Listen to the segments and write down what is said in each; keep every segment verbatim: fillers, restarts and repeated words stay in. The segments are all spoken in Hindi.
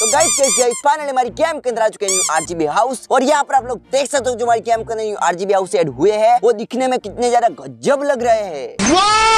तो गाइस गाइस गाइस फाइनली हमारी गेम के अंदर आ चुके हैं न्यू आरजीबी हाउस। और यहाँ पर आप लोग देख सकते हो जो हमारी गेम के अंदर न्यू आरजीबी हाउस ऐड हुए हैं वो दिखने में कितने ज्यादा गजब लग रहे हैं।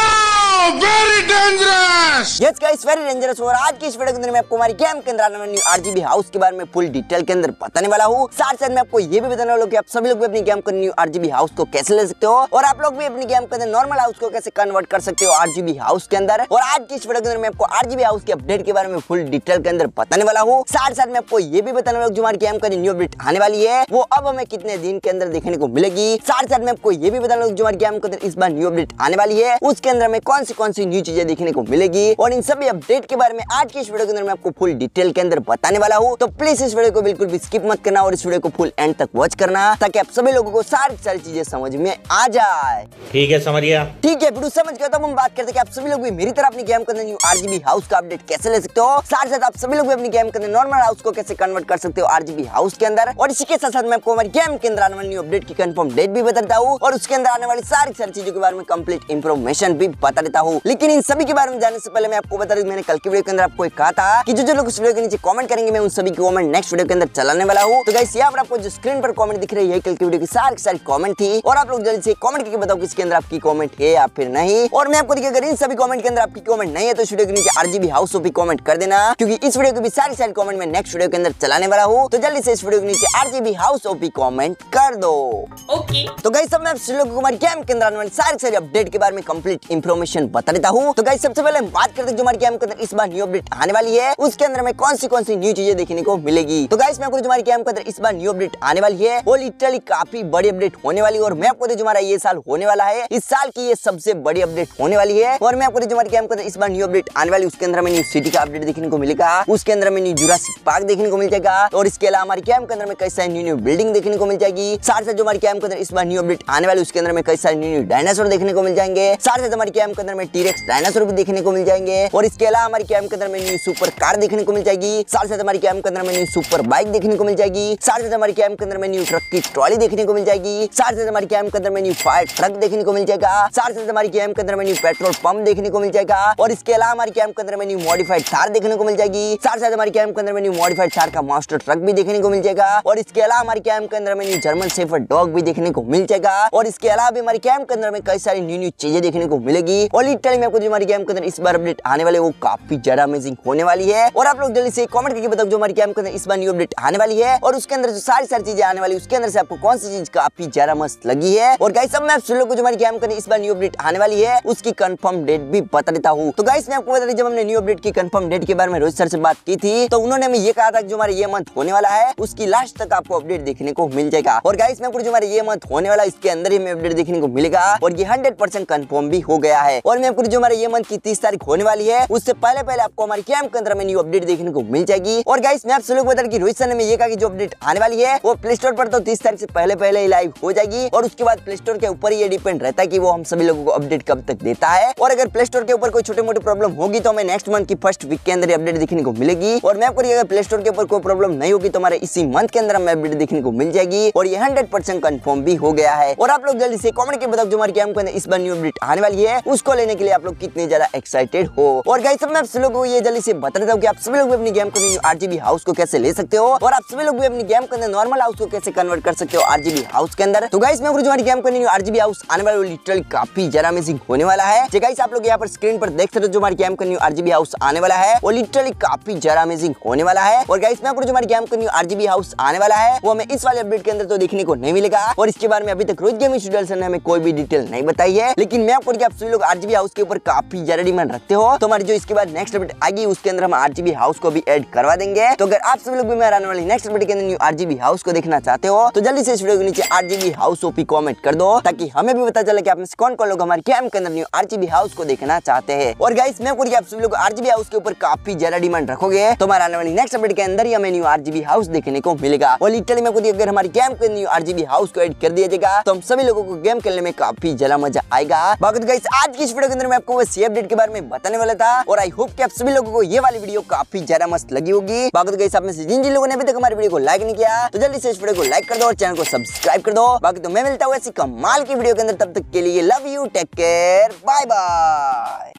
Very dangerous. Yes guys very dangerous. और आज की इस वीडियो के अंदर मैं आपको हमारी गेम के अंदर आने वाले न्यू आरजीबी हाउस के बारे में फुल डिटेल के अंदर बताने वाला हूँ। साथ साथ मैं आपको ये भी बताने वाला हूँ कि आप सभी लोग भी अपनी गेम के न्यू आरजीबी हाउस को कैसे ले सकते हो और आप लोग भी अपनी गेम के अंदर नॉर्मल हाउस को कैसे कन्वर्ट कर सकते हो आरजीबी हाउस के अंदर। और आज की इस वीडियो के अंदर मैं आपको आरजीबी हाउस के अपडेट के बारे में फुल डिटेल के अंदर बताने वाला हूँ। साथ साथ मैं आपको ये भी बताने वाला हूँ जो हमारी गेम का न्यू अपडेट आने वाली है वो अब हमें कितने दिन के अंदर देखने को मिलेगी। साथ साथ मैं आपको ये भी बताने वाला हूँ जो हमारी गेम के अंदर इस बार न्यू अपडेट आने वाली है उसके अंदर में कौन सी कौन सी न्यू चीजें देखने को मिलेगी। और इन सभी अपडेट के बारे में आज की इस वीडियो के अंदर मैं आपको फुल डिटेल के अंदर बताने वाला हूँ। तो प्लीज इस वीडियो को बिल्कुल भी स्किप मत करना और इस वीडियो को फुल एंड तक वॉच करना ताकि आप सभी लोगों को सारी सारी चीजें समझ में आ जाए। ठीक है, समझ गया। ठीक है वीडियो समझ गया। तो हम बात करते हैं कि आप सभी लोग भी मेरी तरह अपनी गेम के अंदर न्यू आरजीबी हाउस का अपडेट कैसे ले सकते हो। साथ साथ आप सभी लोग भी अपनी गेम के अंदर नॉर्मल हाउस को कैसे कन्वर्ट कर सकते हो आरजीबी हाउस के अंदर। और इसी के साथ साथ मैं आपको हमारी गेम के अंदर आने वाली न्यू अपडेट की कंफर्म डेट भी बता देता हूँ और उसके अंदर आने वाली सारी सारी चीजों के बारे में कंप्लीट इंफॉर्मेशन भी बता देता हूँ। लेकिन इन सभी के बारे में जानने से पहले मैं आपको बता दूं मैंने कल की वीडियो के अंदर आपको कहा था कि जो जो लोग इस वीडियो के नीचे कमेंट करेंगे मैं उन सभी की कमेंट नेक्स्ट वीडियो के अंदर चलाने वाला हूँ। तो गाइस यहाँ पर आपको जो स्क्रीन पर कमेंट दिख रही है कल की वीडियो की सारी सारी कमेंट थी और आप लोग जल्दी से कमेंट करके बताओ किसके अंदर आपकी कमेंट है या फिर नहीं। और मैं आपको देखिए अगर इन सभी कमेंट के अंदर आपकी कमेंट नहीं है तो इस वीडियो के नीचे आरजीबी हाउस भी कमेंट कर देना क्योंकि इस वीडियो की भी सारी सारी कमेंट मैं नेक्स्ट वीडियो के अंदर चलाने वाला हूँ। तो जल्दी से इस वीडियो के नीचे आरजीबी हाउस ओपी कमेंट कर दो। ओके तो गाइस सब मैं आप सभी लोगों को हमारी गेम के अंदर आने वाली सारी सारी अपडेट के बारे में कंप्लीट इंफॉर्मेशन बता देता हूँ। तो गाइस सबसे पहले हम बात करते हैं जो हमारी गेम के अंदर इस बार न्यू अपडेट आने वाली है उसके अंदर में कौन सी कौन सी न्यू चीजें देखने को मिलेगी। तो गाइस मैं आपको जो हमारी गेम के अंदर इस बार न्यू अपडेट आने वाली है वो लिटरली काफी बड़ी अपडेट होने वाली है। और मैं आपको जो हमारा ये साल होने वाला है इस साल की ये सबसे बड़ी अपडेट होने वाली है। और मैं आपको जो हमारी गेम के अंदर इस बार न्यू अपडेट आने वाली उसके अंदर में न्यू सिटी का अपडेट देखने को मिलेगा, उसके अंदर में न्यू जुरासिक पार्क देखने को मिल जाएगा और इसके अलावा हमारी गेम के अंदर में कई सारी न्यू न्यू बिल्डिंग देखने को मिल जाएगी। साथ साथ जो हमारी गेम के अंदर इस बार न्यू अपडेट आने वाली उसके अंदर में कई सारे न्यू न्यू डायनासोर देखने को मिल जाएंगे। साथ साथ हमारी गेम के अंदर में टीरेक्स डायनासोर भी देखने को मिल जाएंगे और इसके अलावा हमारी गेम के अंदर में न्यू सुपर कार देखने को मिल जाएगी। साथ साथ हमारी गेम के अंदर में न्यू सुपर बाइक देखने को मिल जाएगी। साथ साथ हमारी गेम के अंदर में न्यू ट्रक की ट्रॉली देखने को मिल जाएगी। साथ साथ हमारी गेम के अंदर में न्यू फायर ट्रक देखने को मिल जाएगा। साथ साथ हमारी गेम के अंदर में न्यू पेट्रोल पंप देखने को मिल जाएगा और इसके अलावा हमारी गेम के अंदर में न्यू मॉडिफाइड थार देखने को मिल जाएगी। साथ साथ हमारी गेम के अंदर में न्यू मॉडिफाइड थार का मास्टर ट्रक भी देखने को मिल जाएगा और इसके अलावा हमारी गेम के अंदर में न्यू जर्मन शेफर्ड डॉग भी देखने को मिल जाएगा। और इसके अलावा भी हमारी गेम के अंदर में कई सारी न्यू न्यू चीजें देखने को मिलेगी। और लिटरली मैं आपको जो हमारी गेम के अंदर इस बार अपडेट आने वाले वो काफी ज्यादा अमेजिंग होने वाली है। और आप लोग जल्दी से कमेंट करके बताओ जो हमारी गेम के अंदर इस बार न्यू अपडेट आने वाली है और उसके अंदर जो सारी सारी चीजें आने वाली उसके अंदर से आपको कौन सी चीज काफी ज्यादा मस्त लगी है। और गाइस सब मैं आप सभी लोगों को जो हमारी गेम के अंदर इस बार न्यू अपडेट आने वाली है उसकी कंफर्म डेट भी बता देता हूँ। तो गाइस मैं आपको बता दें जब हमने न्यू अपडेट की कंफर्म डेट के बारे में रोहित सर से बात की थी तो उन्होंने हमें ये कहा था कि जो हमारा ये मंथ होने वाला है उसकी लास्ट तक आपको अपडेट देखने को मिल जाएगा। और गाइस मैं आपको जो हमारा ये मंथ होने वाला है इसके अंदर ही हमें अपडेट देखने को मिलेगा और ये हंड्रेड परसेंट कंफर्म भी हो गया है। और मैं आपको जो हमारा ये मंथ की तीस तारीख होने वाली है उससे पहले पहले आपको हमारी गेम के अंदर में न्यू अपडेट देखने को मिल जाएगी। और गाइस मैं आप सभी लोग बता कि रोहित सर ने ये कहा कि जो अपडेट आने वाली है वो प्ले स्टोर पर तो तीस तारीख से पहले पहले ही लाइव हो जाएगी और उसके बाद प्ले स्टोर के ऊपर ये डिपेंड रहता है कि वो हम सभी लोगों को अपडेट कब तक देता है। और अगर प्ले स्टोर के ऊपर कोई छोटे मोटे प्रॉब्लम होगी तो हमें नेक्स्ट मंथ की फर्स्ट वीक के अंदर अपडेट देखने को मिलेगी। और मैं आपको अगर प्ले स्टोर के ऊपर कोई प्रॉब्लम नहीं होगी तो हमारे इसी मंथ के अंदर हमें अपडेट देखने को मिल जाएगी और ये हंड्रेड परसेंट कंफर्म भी हो गया है। और आप लोग जल्दी से कमेंट करके बताओ जो हमारी गेम के अंदर इस बार न्यू अपडेट आने वाली है उसको लेने के लिए आप लोग कितने ज्यादा एक्साइटेड हो। और गाइस सब मैं आप सभी लोगों को ये जल्दी से बता देता हूँ कि आप सभी लोग भी अपनी गेम के अंदर आरजीबी हाउस को कैसे ले सकते हो और आप सभी लोग भी अपनी गेम के अंदर नॉर्मल हाउस को कैसे कन्वर्ट कर सकते हो आरजीबी हाउस के अंदर। तो गाइस मैं जो हमारी गेम के अंदर आरजीबी हाउस आने वाला लिटरली काफी ज्यादा अमेजिंग होने वाला है। जो गाइस आप लोग यहाँ पर स्क्रीन पर देख सकते हो जो हमारी गेम के अंदर आरजीबी हाउस आने वाला है वो लिटरली काफी ज्यादा अमेजिंग होने वाला है। और गाइस मैं जो हमारी गेम के अंदर आरजीबी हाउस आने वाला है वो हमें इस वाले अपडेट के अंदर तो देखने को नहीं मिलेगा और इसके बारे में अभी तक रोहित गेमिंग स्टूडियो ने हमें कोई भी डिटेल नहीं बताई है। लेकिन मैं आपको आप सभी लोग आरजीबी हाउस के ऊपर काफी ज्यादा डिमांड रखते हो तो हमारी जो इसके बाद नेक्स्ट अपडेट आएगी उसके अंदर हम आरजीबी हाउस को भी ऐड करवा देंगे। तो अगर आप सभी लोग भी मेरे आने वाली नेक्स्ट अपडेट के अंदर न्यू आरजीबी हाउस को देखना चाहते हो तो जल्दी से इस वीडियो के नीचे आरजीबी हाउस ओपी कमेंट कर दो ताकि हमें भी पता चले कि आप में से कौन कौन लोग हमारी गेम के अंदर न्यू आरजीबी हाउस को देखना चाहते हैं। और गाइस मैं आपको आप सभी लोग आरजीबी हाउस के ऊपर काफी ज्यादा डिमांड रखोगे तो हमारे आने वाली नेक्स्ट अपडेट के अंदर ही हमें न्यू आरजीबी हाउस देखने को मिलेगा। और लिटरली मैं आपको अगर हमारी गेम के न्यू आरजीबी हाउस को ऐड कर दिया जाएगा तो हम सभी लोगों को गेम खेलने में काफी ज्यादा मजा आएगा। बाकी गाइस आज की इस वीडियो के अंदर मैं आपको बस ये अपडेट के बारे में बताने वाला था और आई होप कि आप सभी लोगों को ये वाली वीडियो काफी ज्यादा मस्त लगी होगी। बाकी गाइस आप में से जिन जिन लोगों ने अभी तक हमारी वीडियो को लाइक नहीं किया तो जल्दी से इस वीडियो को लाइक कर दो और चैनल को सब्सक्राइब कर दो। बाकी तो मैं मिलता हूँ ऐसी कमाल की वीडियो के अंदर, तब तक के लिए love you, take care, bye bye.